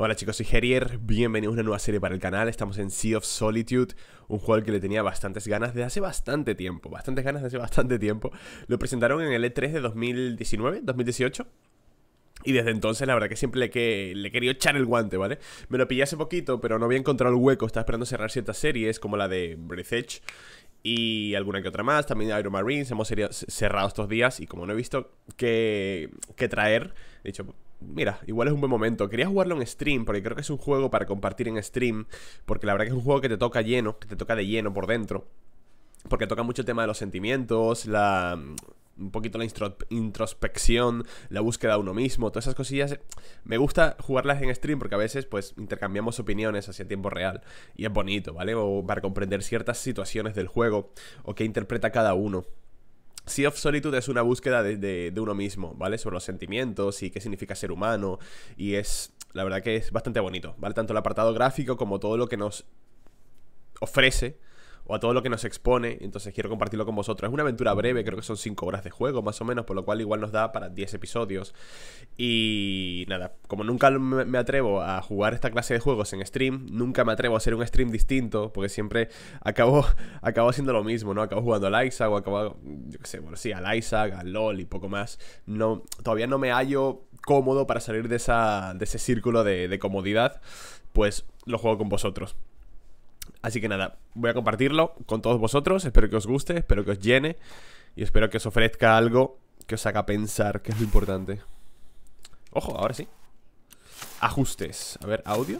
Hola chicos, soy Herier, bienvenidos a una nueva serie para el canal. Estamos en Sea of Solitude, un juego al que le tenía bastantes ganas de hace bastante tiempo. Lo presentaron en el E3 de 2019, 2018. Y desde entonces la verdad que siempre le he querido echar el guante, ¿vale? Me lo pillé hace poquito, pero no había encontrado el hueco. Estaba esperando cerrar ciertas series, como la de Breath Edge y alguna que otra más. También Iron Marines, hemos cerrado estos días. Y como no he visto qué traer, he dicho, mira, igual es un buen momento. Quería jugarlo en stream, porque creo que es un juego para compartir en stream. Porque la verdad que es un juego que te toca lleno, que te toca de lleno por dentro. Porque toca mucho el tema de los sentimientos, un poquito la introspección, la búsqueda de uno mismo, todas esas cosillas. Me gusta jugarlas en stream porque a veces pues intercambiamos opiniones hacia tiempo real. Y es bonito, ¿vale? O para comprender ciertas situaciones del juego o qué interpreta cada uno. Sea of Solitude es una búsqueda de uno mismo, ¿vale? Sobre los sentimientos y qué significa ser humano. Y la verdad que es bastante bonito, ¿vale? Tanto el apartado gráfico como todo lo que nos ofrece o a todo lo que nos expone. Entonces quiero compartirlo con vosotros. Es una aventura breve, creo que son 5 horas de juego más o menos, por lo cual igual nos da para 10 episodios. Y nada, como nunca me atrevo a jugar esta clase de juegos en stream, nunca me atrevo a hacer un stream distinto, porque siempre acabo haciendo lo mismo, ¿no? Acabo jugando al Isaac o acabo, yo qué sé, bueno, sí, al Isaac, al LoL y poco más. Todavía no me hallo cómodo para salir de ese círculo de comodidad. Pues lo juego con vosotros. Así que nada, voy a compartirlo con todos vosotros. Espero que os guste, espero que os llene y espero que os ofrezca algo que os haga pensar, que es lo importante. Ojo, ahora sí. Ajustes, a ver, audio.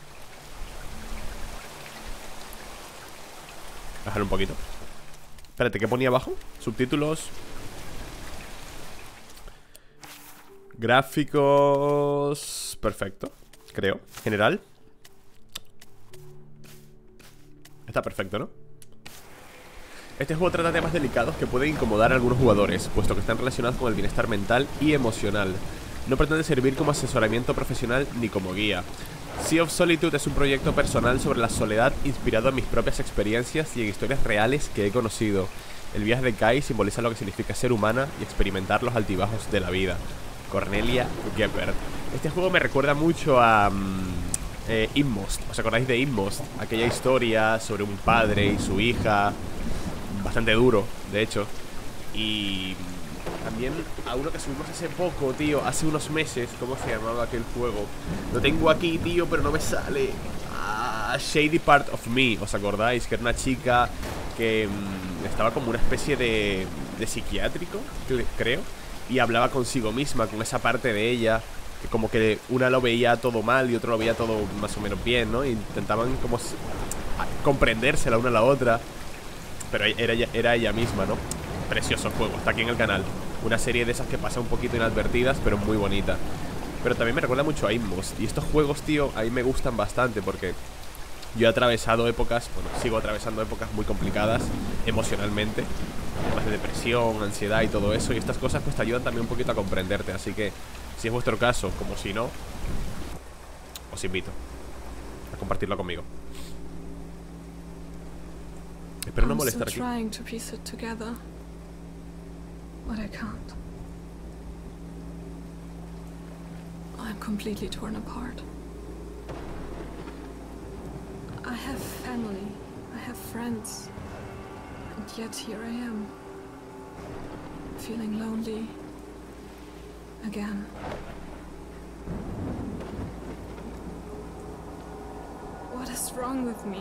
Bajar un poquito. Espérate, ¿qué ponía abajo? Subtítulos. Gráficos. Perfecto, creo, general. Está perfecto, ¿no? Este juego trata temas delicados que pueden incomodar a algunos jugadores, puesto que están relacionados con el bienestar mental y emocional. No pretende servir como asesoramiento profesional ni como guía. Sea of Solitude es un proyecto personal sobre la soledad inspirado en mis propias experiencias y en historias reales que he conocido. El viaje de Kai simboliza lo que significa ser humana y experimentar los altibajos de la vida. Cornelia Geppert. Este juego me recuerda mucho a Inmost. ¿Os acordáis de Inmost? Aquella historia sobre un padre y su hija, bastante duro, de hecho. Y también a uno que subimos hace poco, tío, hace unos meses. ¿Cómo se llamaba aquel juego? Lo tengo aquí, tío, pero no me sale. Shady Part of Me. ¿Os acordáis? Que era una chica que estaba como una especie de psiquiátrico, creo, y hablaba consigo misma, con esa parte de ella que como que una lo veía todo mal y otro lo veía todo más o menos bien, ¿no? Y intentaban como comprenderse la una a la otra, pero era ella misma, ¿no? Precioso juego, está aquí en el canal. Una serie de esas que pasa un poquito inadvertidas, pero muy bonita. Pero también me recuerda mucho a Inmost. Y estos juegos, tío, a mí me gustan bastante porque yo he atravesado épocas, bueno, sigo atravesando épocas muy complicadas emocionalmente, temas de depresión, ansiedad y todo eso. Y estas cosas pues te ayudan también un poquito a comprenderte. Así que si es vuestro caso, como si no, os invito a compartirlo conmigo. Espero no molestar aquí. I'm completely torn apart. I have family, I have friends, and yet here I am, feeling lonely again. What is wrong with me?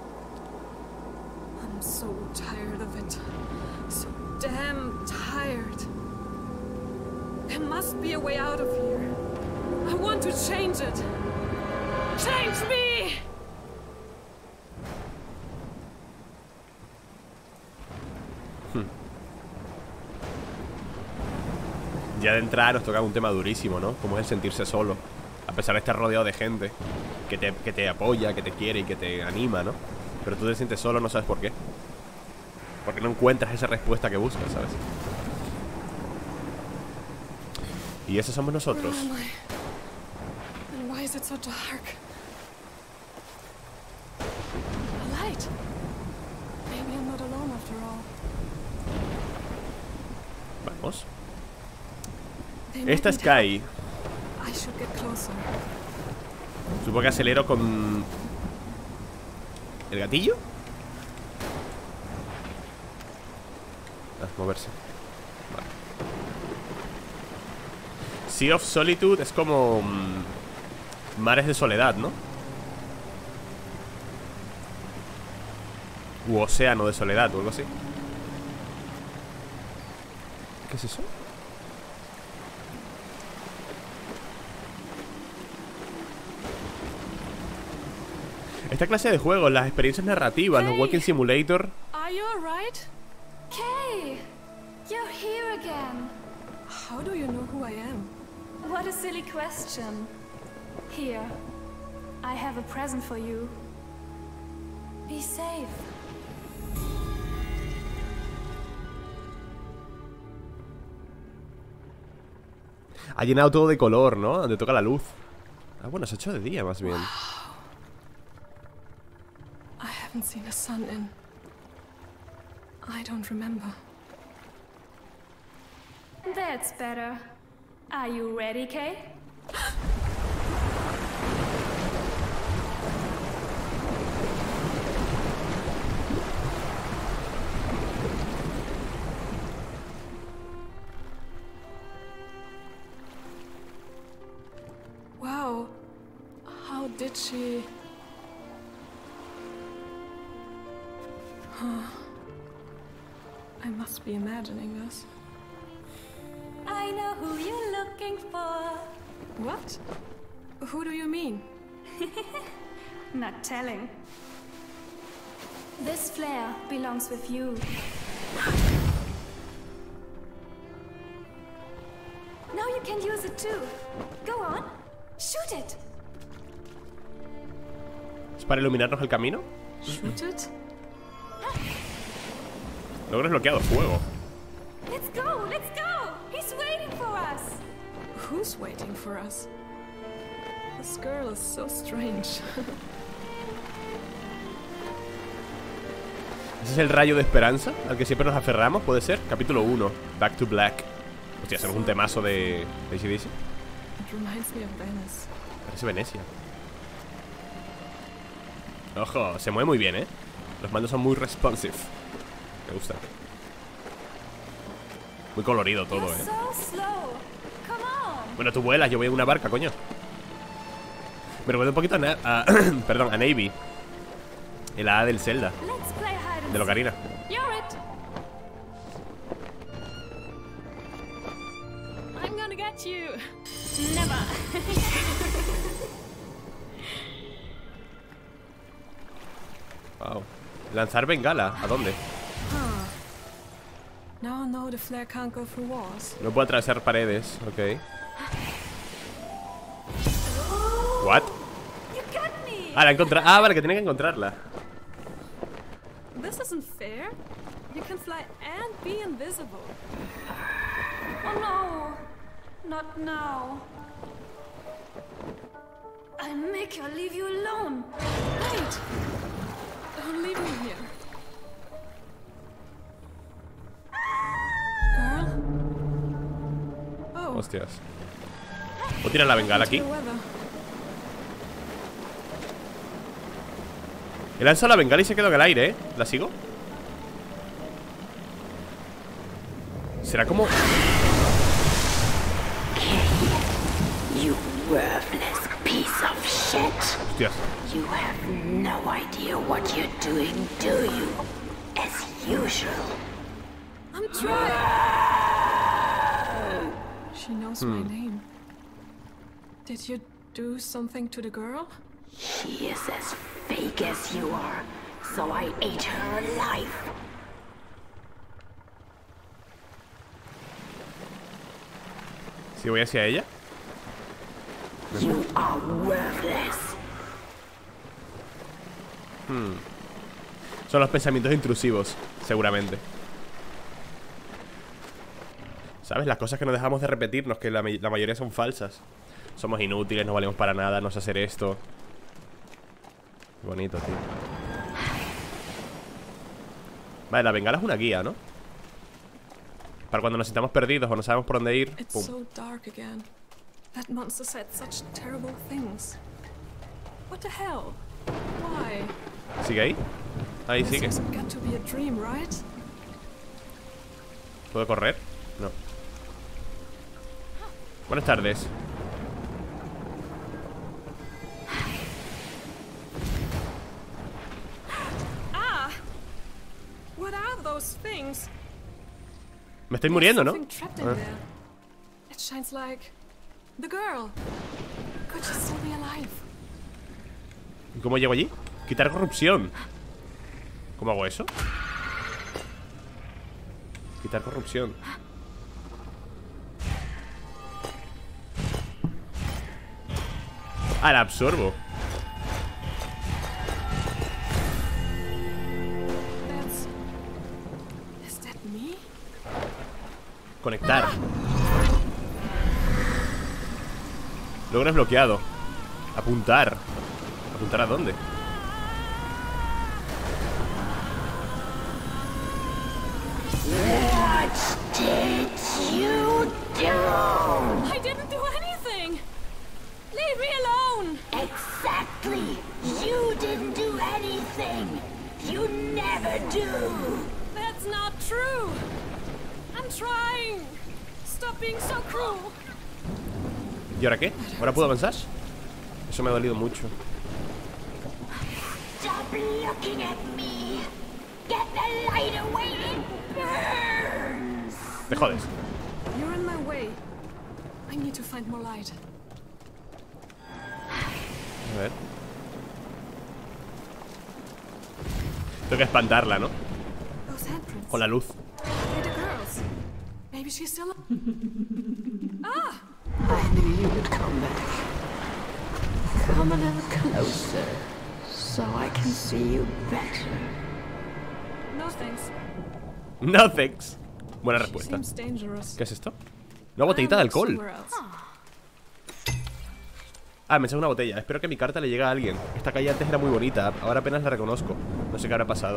I'm so tired of it. So damn tired. There must be a way out of here. I want to change it. Change me! Ya de entrada nos toca un tema durísimo, ¿no? Como es el sentirse solo, a pesar de estar rodeado de gente que te apoya, que te quiere y que te anima, ¿no? Pero tú te sientes solo, no sabes por qué. Porque no encuentras esa respuesta que buscas, ¿sabes? Y esos somos nosotros. Why is it so dark? A light. Maybe I'm not alone after all. Vamos. Esta es Kai. Supongo que acelero con... ¿el gatillo? Moverse. Vale. Sea of Solitude es como... mares de soledad, ¿no? U océano de soledad o algo así. ¿Qué es eso? Esta clase de juegos, las experiencias narrativas, los Walking Simulator. Are you alright? Kay, you're here again. How do you know who I am? What a silly question. Here, I have a present for you. Be safe. Ha llenado todo de color, ¿no? Donde toca la luz. Ah, bueno, se ha hecho de día más bien. I haven't seen a sun in... I don't remember. That's better. Are you ready, Kay? Wow. How did she... I must be imagining this. I know who you're looking for. What? Who do you mean? Not telling. This flare belongs with you. Now you can use it too. Go on. Shoot it. ¿Es para iluminarnos el camino? Shoot it? Logro desbloqueado, fuego. Let's go, let's go. He's waiting for us. Who's waiting for us? This girl is so strange. ¿Ese es el rayo de esperanza al que siempre nos aferramos? ¿Puede ser? Capítulo 1, Back to Black. Hostia, hacemos un temazo de AC/DC. It reminds me of Venice. Parece Venecia. Ojo, se mueve muy bien, ¿eh? Los mandos son muy responsive. Me gusta. Muy colorido todo, You're ¿eh? so slow. Come on. Bueno, tú vuelas, yo voy en una barca, coño. Me recuerda un poquito a perdón, a Navy. El A del Zelda, Let's play hide and de Ocarina. seek. You're it. I'm gonna get you. Never. Wow. Lanzar bengala, ¿a dónde? Now I know the flare can't go through walls. No puedo atravesar paredes, ok. What? You got me. Ah, la encontré. Ah, vale, que tenía que encontrarla. This isn't fair. You can fly and be invisible. Oh no. Not now. I'll make her leave you alone. Wait! Don't leave me here. Girl? Oh, Hostias. ¿Puedo tirar la bengala aquí? the weather. He lanzado la bengala y se quedó en el aire, ¿eh? ¿La sigo? ¿Será como...? You worthless piece of shit. Hostias. You have no idea what you're doing, do you? As usual. I'm trying. She knows my name. Did you do something to the girl? She is as fake as you are, so I ate her alive. Si voy hacia ella. You are worthless. Son los pensamientos intrusivos, seguramente. ¿Sabes? Las cosas que no dejamos de repetirnos, que la mayoría son falsas. Somos inútiles, no valemos para nada, no sé hacer esto. Qué bonito, tío. Vale, la bengala es una guía, ¿no? Para cuando nos sintamos perdidos o no sabemos por dónde ir. It's Pum. so dark again. That monster said such terrible things. What the hell? Why? ¿Sigue ahí? Ahí This sigue. hasn't got to be a dream, right? ¿Puedo correr? No. Buenas tardes. Ah! What are those things? Me estoy muriendo, ¿no? Something trapped in there. It shines like the girl. Could she still be alive? ¿Y cómo llego allí? Quitar corrupción. ¿Cómo hago eso? Quitar corrupción. Ah, la absorbo. Is that me? Conectar. Logro desbloqueado. Apuntar. ¿Apuntar a dónde? What did you do? I didn't do anything! Leave me alone! Exactly. You didn't do anything. You never do. That's not true! I'm trying! Stop being so cruel! ¿Y ahora qué? ¿Ahora puedo avanzar? Eso me ha dolido mucho. Stop looking at me. Get the light away. It burns. Te jodes. You're in my way. I need to find more light. A ver. Tengo que espantarla, ¿no? Those handprints. Con la luz. They're the girls. Maybe she's still. Ah! I knew you'd come back. Come a little closer, so I can see you better. No thanks. No thanks. Buena She respuesta. seems dangerous. ¿Qué es esto? Una botellita de alcohol. Somewhere else. Ah, me sale una botella. Espero que mi carta le llegue a alguien. Esta calle antes era muy bonita. Ahora apenas la reconozco. No sé qué habrá pasado.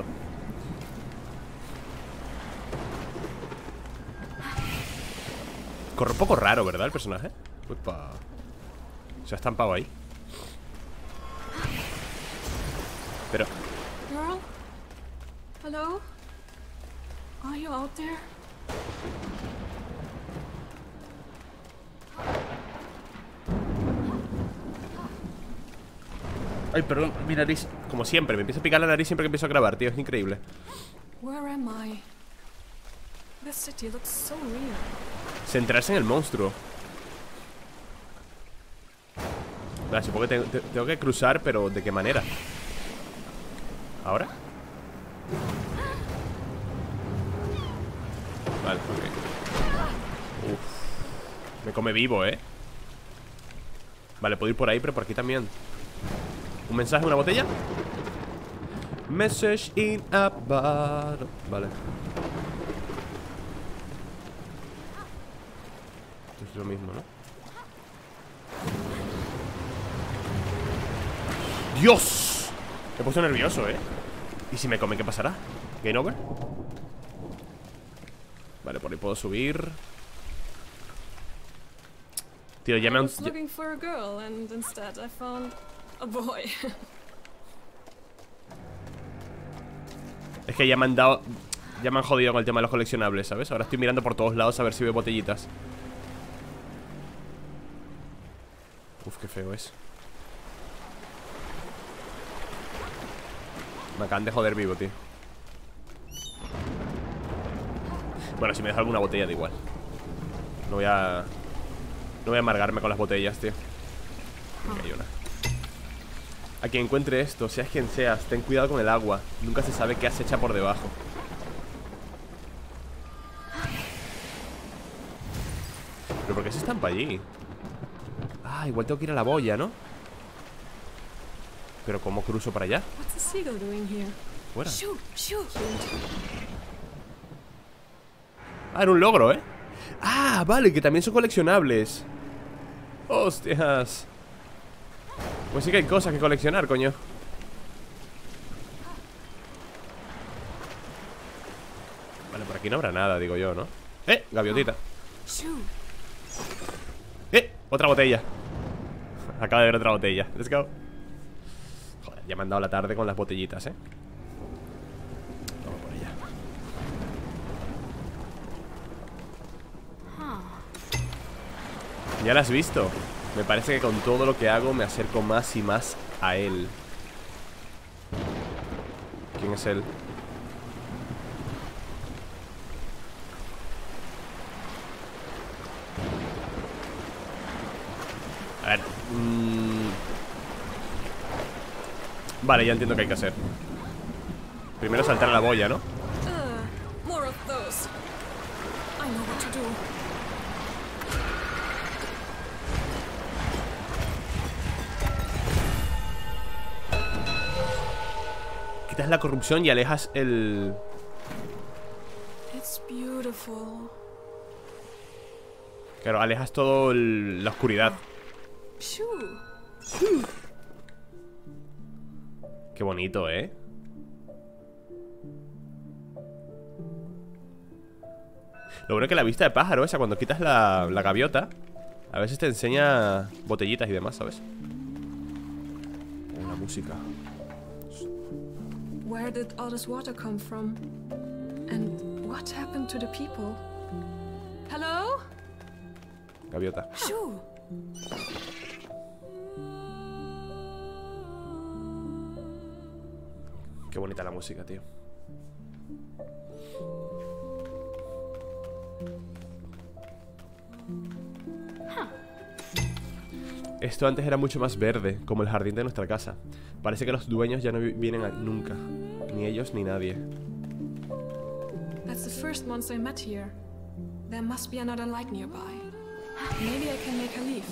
Corre un poco raro, ¿verdad? El personaje. Upa. Se ha estampado ahí. Pero... Girl? Hello? Are you out there? Ay, perdón, mi nariz. Como siempre, me empieza a picar la nariz siempre que empiezo a grabar, tío. Es increíble. Where am I? This city looks so real. Centrarse en el monstruo. Vale, supongo que tengo que cruzar, pero ¿de qué manera? ¿Ahora? Vale, ok. Uf. Me come vivo, ¿eh? Vale, puedo ir por ahí, pero por aquí también. ¿Un mensaje, una botella? Message in a bottle. Vale. Esto es lo mismo, ¿no? ¡Dios! Me he puesto nervioso, ¿eh? ¿Y si me come, qué pasará? ¿Game over? Vale, por ahí puedo subir. Tío, ya me I han... was looking for a girl and instead I found a boy. Es que ya me han dado... Ya me han jodido con el tema de los coleccionables, ¿sabes? Ahora estoy mirando por todos lados a ver si veo botellitas. Uf, qué feo es. Me acaban de joder vivo, tío. Bueno, si me deja alguna botella da igual. No voy a... No voy a amargarme con las botellas, tío. Venga, hay una. A quien encuentre esto, seas quien seas, ten cuidado con el agua. Nunca se sabe qué acecha por debajo. ¿Pero por qué se estampa allí? Ah, igual tengo que ir a la boya, ¿no? Pero ¿cómo cruzo para allá? What's the seagull doing here? Fuera. Shoot, shoot. Ah, era un logro, ¿eh? Ah, vale, que también son coleccionables. Hostias. Pues sí que hay cosas que coleccionar, coño. Vale, por aquí no habrá nada, digo yo, ¿no? Gaviotita. Shoot. Otra botella. Acaba de ver otra botella. Let's go. Ya me han dado la tarde con las botellitas, Vamos por allá. Ya la has visto. Me parece que con todo lo que hago me acerco más y más a él. ¿Quién es él? A ver. Vale, ya entiendo qué hay que hacer. Primero saltar a la boya, ¿no? More of those. I know what to do. Quitas la corrupción y alejas el... It's beautiful. Claro, alejas todo la oscuridad. Shoo. Qué bonito, Lo bueno que la vista de pájaro esa, cuando quitas la gaviota, a veces te enseña botellitas y demás, ¿sabes? La música. Where did all this water come from? And what happened to the people? Hello? Gaviota. Shoo. Qué bonita la música, tío. Esto antes era mucho más verde, como el jardín de nuestra casa. Parece que los dueños ya no vienen nunca. Ni ellos ni nadie. That's the first monster I met here. There must be another light nearby. Maybe I can make her leave.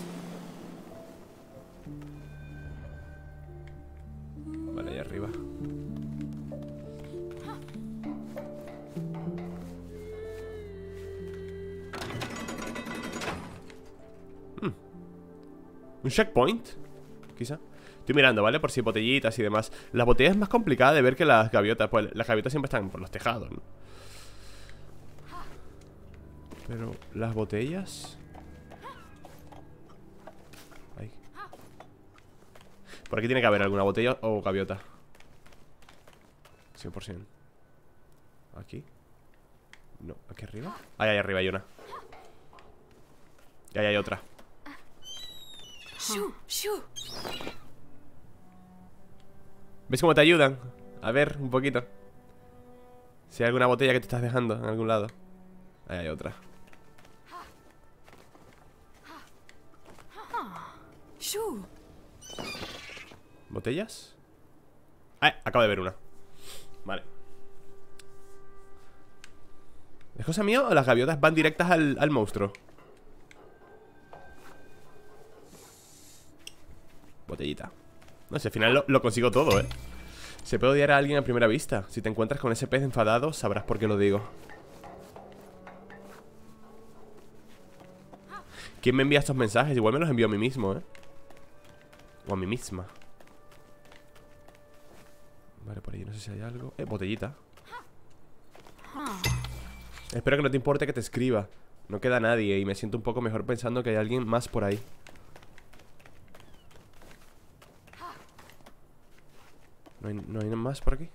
Vale, ahí arriba. ¿Un checkpoint? Quizá. Estoy mirando, ¿vale? Por si botellitas y demás. Las botellas es más complicada de ver que las gaviotas. Pues las gaviotas siempre están por los tejados, ¿no? Pero las botellas... Ahí. Por aquí tiene que haber alguna botella o gaviota. 100%. ¿Aquí? No, ¿aquí arriba? Ahí arriba hay una. Y ahí hay otra. Shoo, shoo. ¿Ves cómo te ayudan? A ver, un poquito. Si hay alguna botella que te estás dejando en algún lado. Ahí hay otra. Shoo. ¿Botellas? Ah, acabo de ver una. Vale. ¿Es cosa mía o las gaviotas van directas al monstruo? Botellita. No sé, al final lo consigo todo, Se puede odiar a alguien a primera vista. Si te encuentras con ese pez enfadado, sabrás por qué lo digo. ¿Quién me envía estos mensajes? Igual me los envío a mí mismo, O a mí misma. Vale, por ahí no sé si hay algo. Botellita. Espero que no te importe que te escriba. No queda nadie y me siento un poco mejor pensando que hay alguien más por ahí. ¿No hay nada más por aquí?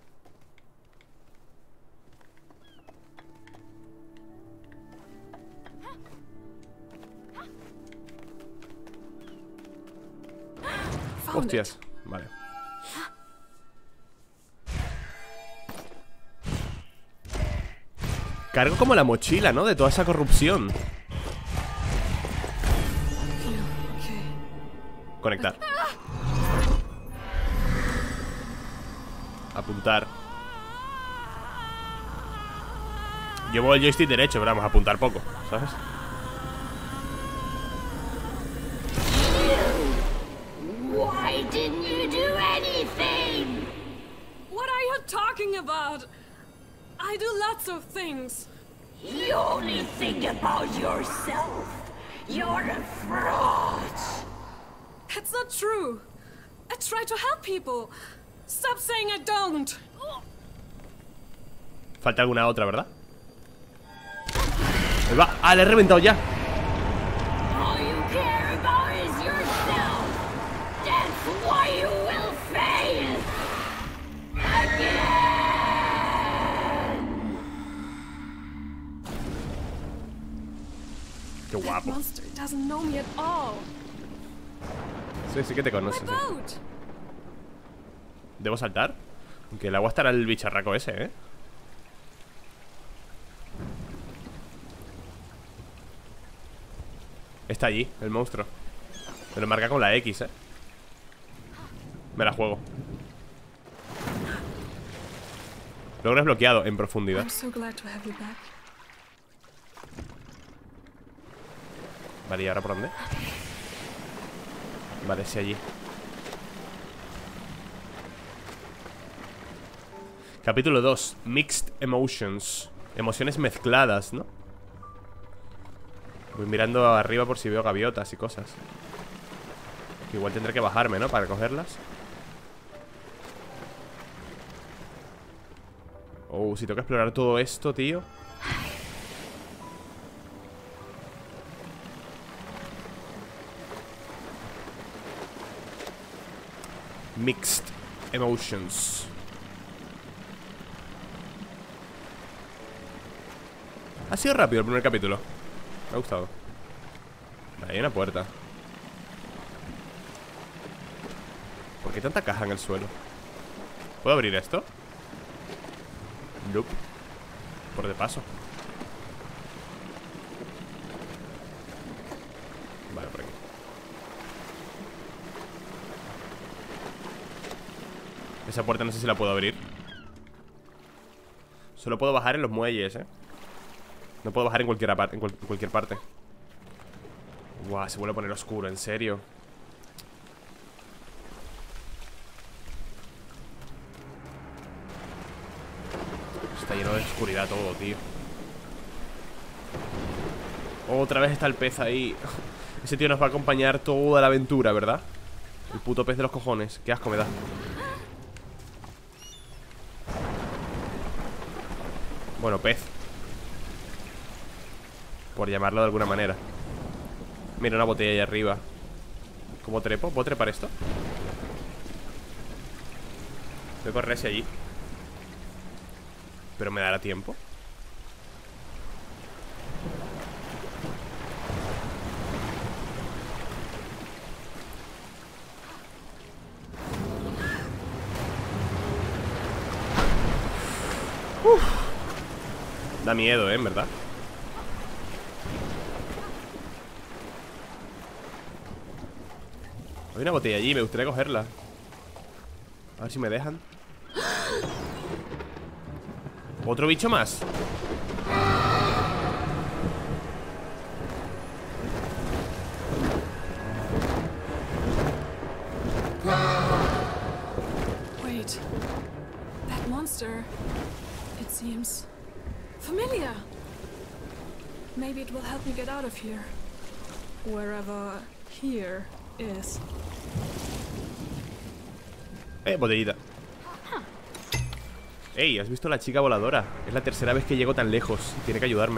Hostias, vale. Cargo como la mochila, ¿no? De toda esa corrupción. Conectar. Apuntar. Llevo el joystick derecho, pero vamos a apuntar poco, ¿sabes? Why didn't you do anything? What are you talking about? I do lots of things. You only think about yourself. You're a fraud. That's not true. I try to help people. Stop saying I don't. Falta alguna otra, ¿verdad? Ahí va. Ah, le he reventado ya. All you care about is yourself. That's why you will fail. Qué That guapo. monster doesn't know me at all. Sí, sí que te My conoces. ¿eh? boat! ¿Debo saltar? Aunque el agua estará el bicharraco ese, ¿eh? Está allí, el monstruo. Me lo marca con la X, ¿eh? Me la juego. Logro desbloqueado en profundidad. I'm so glad to have you back. Vale, ¿y ahora por dónde? Vale, sí, allí. Capítulo 2. Mixed Emotions. Emociones mezcladas, ¿no? Voy mirando arriba por si veo gaviotas y cosas. Igual tendré que bajarme, ¿no? Para cogerlas. Oh, si tengo que explorar todo esto, tío. Mixed Emotions. Ha sido rápido el primer capítulo. Me ha gustado. Ahí hay una puerta. ¿Por qué tanta caja en el suelo? ¿Puedo abrir esto? Nope. Por de paso. Vale, por aquí. Esa puerta no sé si la puedo abrir. Solo puedo bajar en los muelles, ¿eh? No puedo bajar en cualquier parte. Guau, se vuelve a poner oscuro, en serio. Está lleno de oscuridad todo, tío. Otra vez está el pez ahí. Ese tío nos va a acompañar toda la aventura, ¿verdad? El puto pez de los cojones. Qué asco me da. Bueno, pez, por llamarlo de alguna manera. Mira, una botella ahí arriba. ¿Cómo trepo? ¿Puedo trepar esto? Voy a correr hacia allí. ¿Pero me dará tiempo? Da miedo, en verdad. Hay una botella allí, me gustaría cogerla. A ver si me dejan. ¿Otro bicho más? Wait. That monster. It seems familiar. Maybe it will help me get out of here. Wherever here is. Botellita. Ey, ¿has visto a la chica voladora? Es la tercera vez que llego tan lejos. Tiene que ayudarme.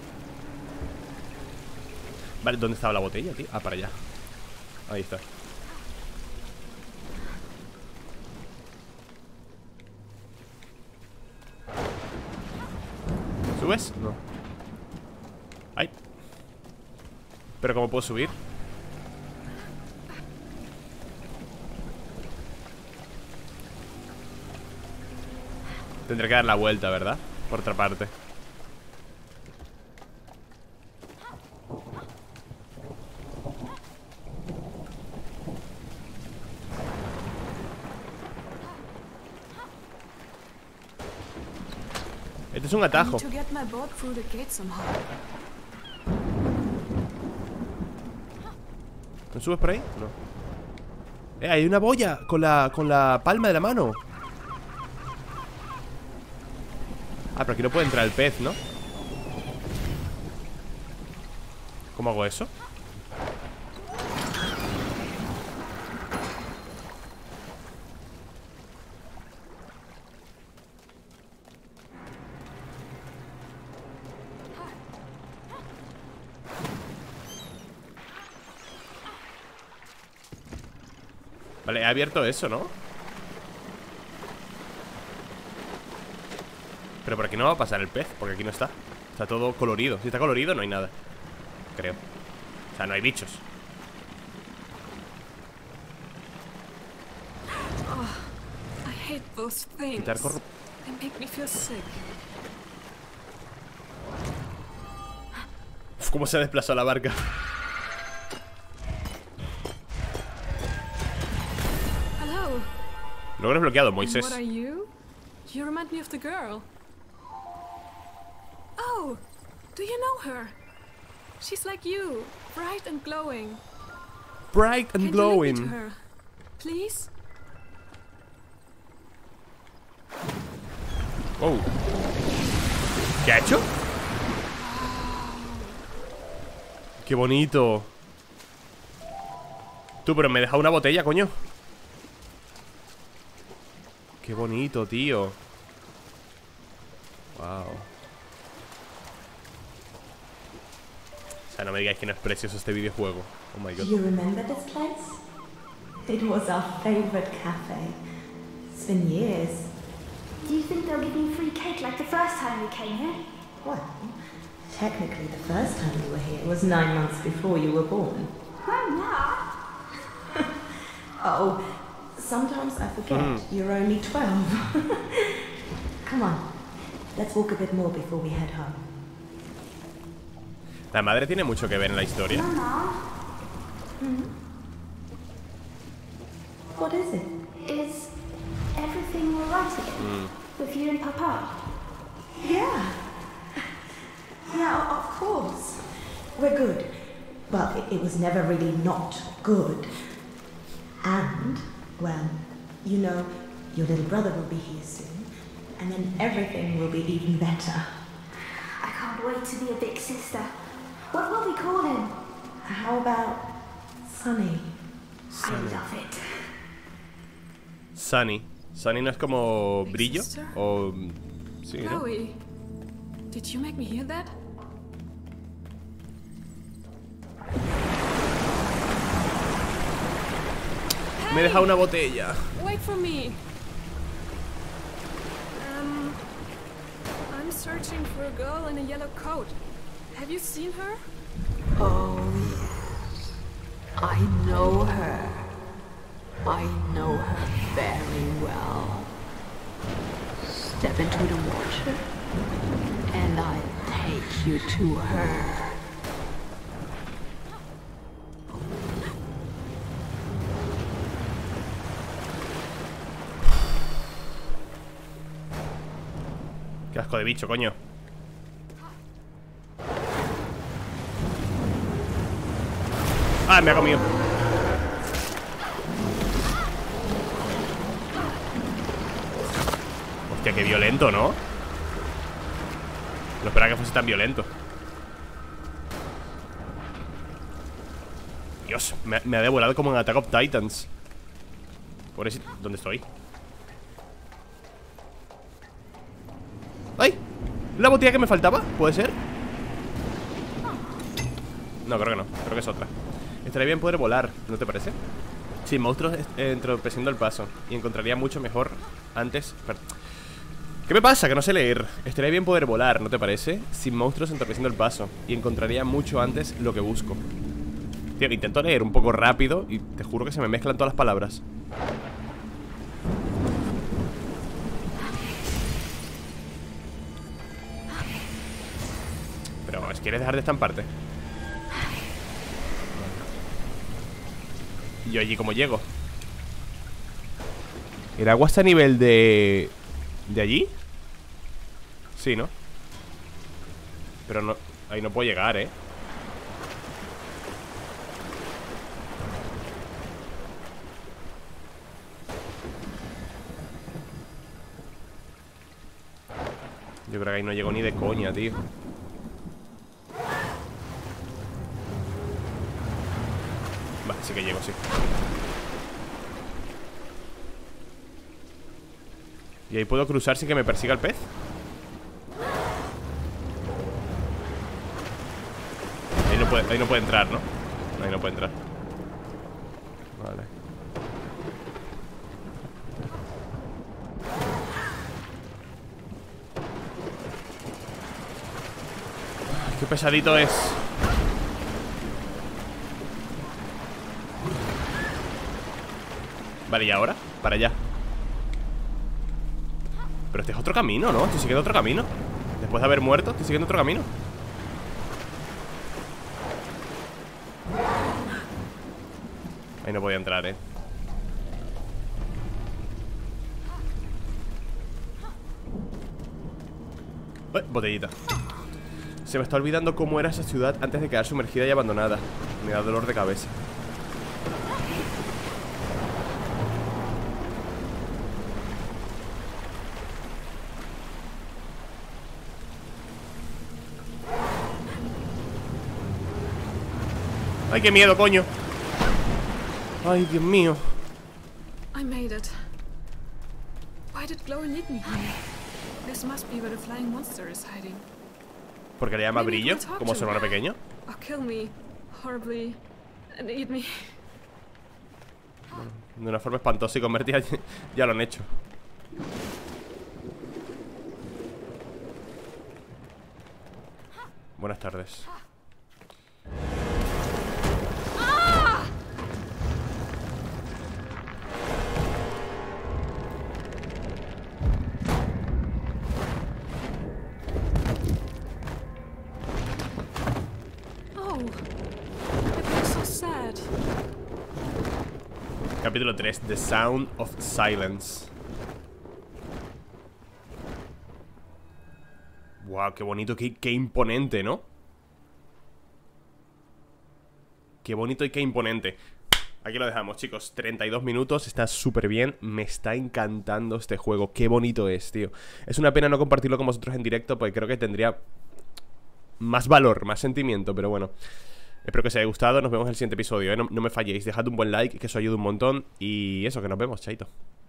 Vale, ¿dónde estaba la botella, tío? Ah, para allá. Ahí está. ¿Subes? No. ¡Ay! ¿Pero cómo puedo subir? Tendré que dar la vuelta, ¿verdad? Por otra parte. Este es un atajo. To get my boat through the gate somehow. ¿No subes por ahí? No. Hay una boya con la palma de la mano. Ah, pero aquí no puede entrar el pez, ¿no? ¿Cómo hago eso? Vale, he abierto eso, ¿no? Pero por aquí no va a pasar el pez, porque aquí no está. Está todo colorido. Si está colorido no hay nada. creo. O sea, no hay bichos. I hate those things. Quitar They make me feel sick. Uf, cómo se desplazó la barca. Hello. Logro desbloqueado, And Moisés. what are you? You remind me of the girl. Oh, do you know her? She's like you, bright and glowing. Bright Can and you lead me to glowing. her, please? Oh. ¿Qué ha hecho? Qué bonito. Tú, pero me deja una botella, coño. Qué bonito, tío. Wow. O sea, no me digáis que no es precioso este videojuego. Oh my god. Do you remember this place? It was our favorite cafe. It's been years. Do you think they'll give me free cake like the first time we came here? Well, technically the first time you were here was 9 months before you were born. Grandma! Oh, sometimes I forget you're only 12. Come on, let's walk a bit more before we head home. La madre tiene mucho que ver en la historia. Mama, What is it? is everything alright again? With you and Papa? Yeah. Yeah, of course. We're good. Well, it was never really not good. And, well, you know, your little brother will be here soon. And then everything will be even better. I can't wait to be a big sister. What will we call him? How about Sunny? I love it. Sunny. Sunny no es como Big brillo. sister? O. Sí, ¿no? Chloe, did you make me hear that? Me deja una botella. Wait for me. I'm searching for a girl in a yellow coat. Have you seen her? Oh, yes. I know her. I know her very well. Step into the water, and I'll take you to her. Qué asco de bicho, coño. Ah, me ha comido. Hostia, qué violento, ¿no? No esperaba que fuese tan violento. Dios, me ha devorado como en Attack of Titans. Pobrecito, ¿dónde estoy? ¡Ay! ¿La botella que me faltaba? ¿Puede ser? No, creo que no. Creo que es otra. Estaría bien poder volar, ¿no te parece? Sí, monstruos entorpeciendo el paso. Y encontraría mucho mejor antes... ¿Qué me pasa? Que no sé leer. Estaría bien poder volar, ¿no te parece? Sin monstruos entorpeciendo el paso. Y encontraría mucho antes lo que busco. Tío, intento leer un poco rápido y te juro que se me mezclan todas las palabras. Pero, ¿quieres dejar de estamparte? ¿Y yo allí cómo llego? ¿El agua está a nivel de allí? Sí, ¿no? Pero no, ahí no puedo llegar, ¿eh? Yo creo que ahí no llego ni de coña, tío. Va, sí que llego, sí. ¿Y ahí puedo cruzar sin que me persiga el pez? Ahí no puede entrar, ¿no? Ahí no puede entrar. Vale. Qué pesadito es. Vale, ¿y ahora? Para allá. Pero este es otro camino, ¿no? Estoy siguiendo otro camino. Después de haber muerto, estoy siguiendo otro camino. Ahí no podía entrar, botellita. Se me está olvidando cómo era esa ciudad antes de quedar sumergida y abandonada. Me da dolor de cabeza. ¡Ay, qué miedo, coño! ¡Ay, Dios mío! I made it. Why did Glory lead me here? This must be where the flying monster is hiding. ¿Porque le llama Maybe Brillo? we can talk Como to su hermano her. pequeño. Or kill me horribly and eat me. De una forma espantosa y convertida. Ya lo han hecho. Buenas tardes. Oh, it looks so sad. Capítulo 3, The Sound of Silence. Wow, qué bonito, qué imponente, ¿no? Qué bonito y qué imponente. Aquí lo dejamos, chicos, 32 minutos, está súper bien. Me está encantando este juego, qué bonito es, tío. Es una pena no compartirlo con vosotros en directo, porque creo que tendría más valor, más sentimiento, pero bueno. Espero que os haya gustado, nos vemos en el siguiente episodio, ¿eh? No me falléis, dejad un buen like, que eso ayuda un montón. Y eso, que nos vemos, chaito.